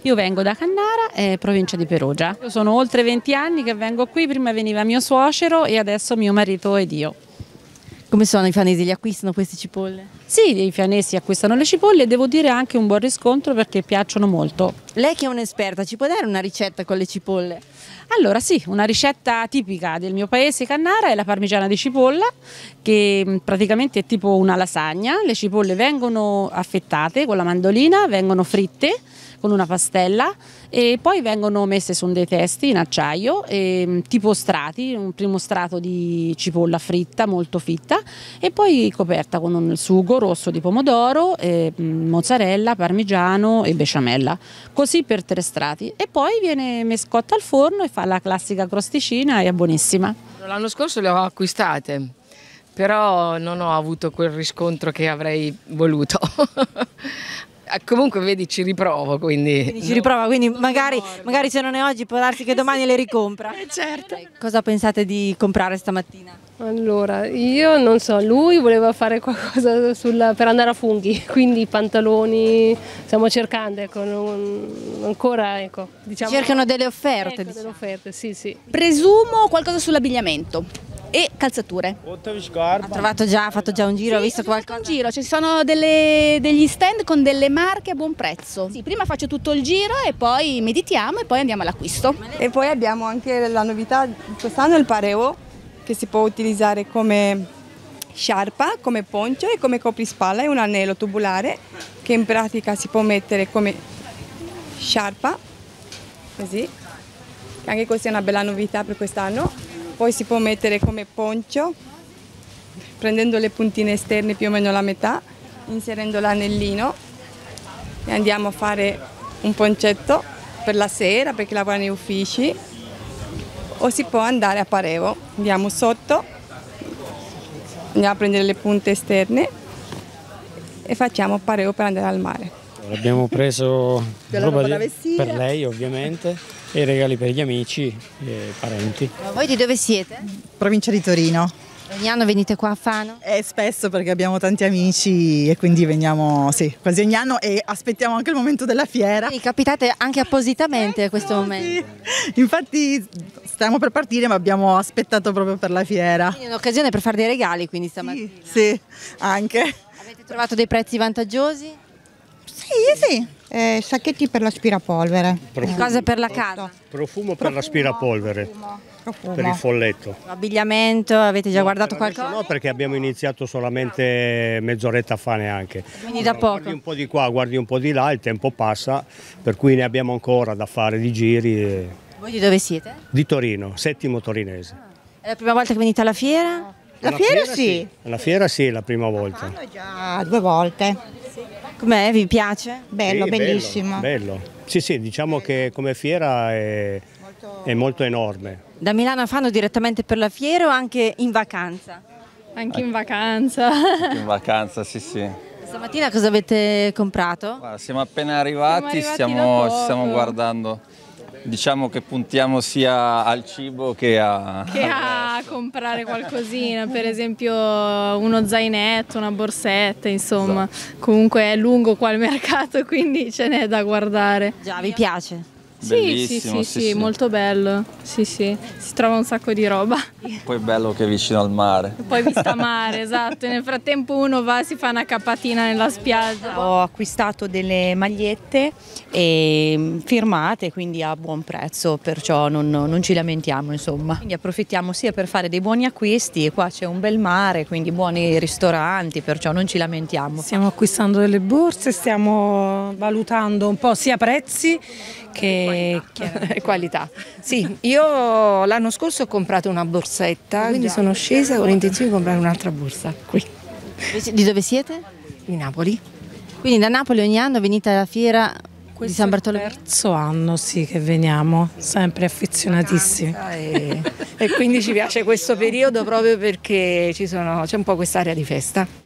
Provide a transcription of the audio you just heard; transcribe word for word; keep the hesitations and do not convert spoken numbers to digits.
Io vengo da Cannara, eh, provincia di Perugia. Io sono oltre venti anni che vengo qui, prima veniva mio suocero e adesso mio marito ed io. Come sono i fanesi? Li acquistano queste cipolle? Sì, i fianesi acquistano le cipolle e devo dire anche un buon riscontro perché piacciono molto. Lei che è un'esperta, ci può dare una ricetta con le cipolle? Allora sì, una ricetta tipica del mio paese Cannara è la parmigiana di cipolla, che praticamente è tipo una lasagna. Le cipolle vengono affettate con la mandolina, vengono fritte con una pastella e poi vengono messe su dei testi in acciaio, e, tipo strati, un primo strato di cipolla fritta, molto fitta, e poi coperta con un sugo rosso di pomodoro, e, mozzarella, parmigiano e besciamella, così per tre strati, e poi viene mescotta al forno e fa la classica crosticina e è buonissima. L'anno scorso le ho acquistate, però non ho avuto quel riscontro che avrei voluto. Comunque vedi, ci riprovo, quindi... Quindi ci riprova, quindi magari, magari se non è oggi può darsi che domani le ricompra. Eh, certo. Cosa pensate di comprare stamattina? Allora, io non so, lui voleva fare qualcosa sulla, per andare a funghi, quindi i pantaloni stiamo cercando, ecco, non, ancora, ecco, diciamo... Cercano delle offerte, Ecco, diciamo. delle offerte, sì, sì. Presumo qualcosa sull'abbigliamento e calzature. Ha trovato già, ha fatto già un giro, ha Sì, visto ho fatto qualcosa? un giro, ci sono delle- degli stand con delle marche a buon prezzo. Sì, prima faccio tutto il giro e poi meditiamo e poi andiamo all'acquisto. E poi abbiamo anche la novità di quest'anno, il pareo, che si può utilizzare come sciarpa, come poncio e come coprispalla. È un anello tubolare che in pratica si può mettere come sciarpa, così. Anche questa è una bella novità per quest'anno. Poi si può mettere come poncio, prendendo le puntine esterne più o meno la metà, inserendo l'anellino e andiamo a fare un poncetto per la sera, perché lavora negli uffici, o si può andare a pareo. Andiamo sotto, andiamo a prendere le punte esterne e facciamo pareo per andare al mare. Abbiamo preso Della roba roba da di- vestire. per lei ovviamente e i regali per gli amici e parenti. Ma voi di dove siete? Provincia di Torino. Ogni anno venite qua a Fano? E spesso perché abbiamo tanti amici e quindi veniamo sì, quasi ogni anno e aspettiamo anche il momento della fiera. Quindi capitate anche appositamente a questo momento. Sì. Infatti stiamo per partire ma abbiamo aspettato proprio per la fiera. Quindi è un'occasione per fare dei regali, quindi stamattina. Sì, sì, anche. Avete trovato dei prezzi vantaggiosi? Sì, sì, eh, sacchetti per l'aspirapolvere. Cose per la casa? Profumo per l'aspirapolvere, Profumo. per il folletto. Abbigliamento, avete già guardato Per adesso qualcosa? no, perché abbiamo iniziato solamente mezz'oretta fa neanche. Quindi da Guardi poco. un po' di qua, guardi un po' di là, il tempo passa, per cui ne abbiamo ancora da fare di giri. e- Voi di dove siete? Di Torino, settimo torinese. È la prima volta che venite alla fiera? La Alla fiera sì, Alla fiera sì, la prima volta. già due volte. Com'è? Vi piace? Bello, Sì, bellissimo. Bello. Sì, sì, diciamo che come fiera è, è molto enorme. Da Milano a Fano direttamente per la fiera o anche in vacanza? Anche in vacanza. In vacanza, sì, sì. Stamattina cosa avete comprato? Guarda, siamo appena arrivati, Siamo arrivati stiamo, da ci stiamo poco. guardando. Diciamo che puntiamo sia al cibo che a... Che a comprare qualcosina, per esempio uno zainetto, una borsetta, insomma. Comunque è lungo qua il mercato, quindi ce n'è da guardare. Già, vi piace? Sì, sì, Bellissimo, sì, sì, sì, sì. molto bello. Sì, sì, si trova un sacco di roba. Poi è bello che è vicino al mare. Poi vista mare, esatto. E nel frattempo uno va e si fa una capatina nella spiaggia. Ho acquistato delle magliette e firmate, quindi a buon prezzo, perciò non, non ci lamentiamo, insomma. Quindi approfittiamo sia per fare dei buoni acquisti e qua c'è un bel mare, quindi buoni ristoranti, perciò non ci lamentiamo. Stiamo acquistando delle borse, stiamo valutando un po' sia prezzi che E qualità. Sì, io l'anno scorso ho comprato una borsetta, quindi sono scesa con l'intenzione di comprare un'altra borsa qui. Di dove siete? Di Napoli. Quindi da Napoli ogni anno venite alla fiera di San Bartolomeo? terzo anno sì che veniamo, sempre affezionatissimi. E, e quindi ci piace questo periodo proprio perché ci sono- c'è un po' quest'area di festa.